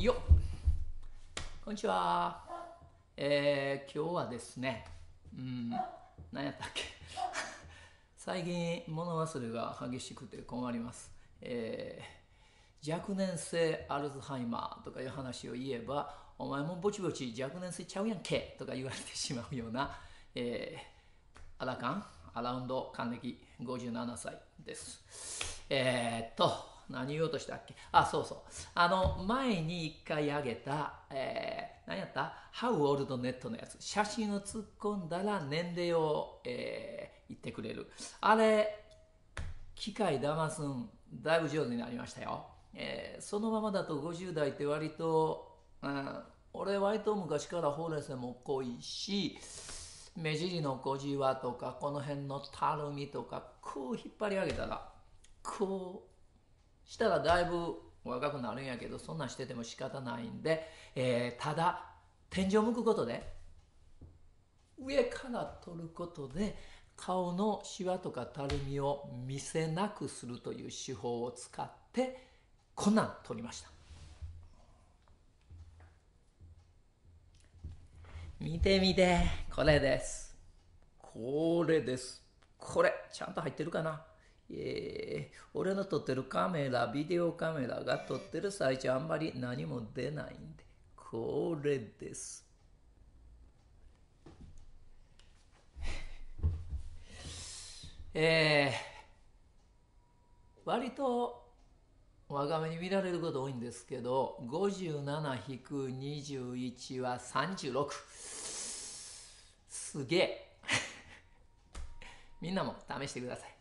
よっ、こんにちは。今日はですね、何やったっけ最近物忘れが激しくて困ります。若年性アルツハイマーとかいう話を言えば、お前もぼちぼち若年性ちゃうやんけとか言われてしまうような、アラカン、アラウンド還暦57歳です。何言おうとしたっけ。そうそう。前に一回あげた、何やった ?How Old Net のやつ。写真を突っ込んだら年齢を、言ってくれる。あれ、機械騙すん、だいぶ上手になりましたよ。そのままだと50代って割と、俺割と昔からほうれい線も濃いし、目尻の小じわとかこの辺のたるみとかこう引っ張り上げたらこうしたらだいぶ若くなるんやけど、そんなんしてても仕方ないんで、ただ天井向くことで上から取ることで顔のシワとかたるみを見せなくするという手法を使ってこんなん取りました。見てみて、これです。これです。これちゃんと入ってるかな。俺の撮ってるカメラ、ビデオカメラが撮ってる最中あんまり何も出ないんで、これです。割と若めに見られること多いんですけど、57-21は36。すげえ。みんなも試してください。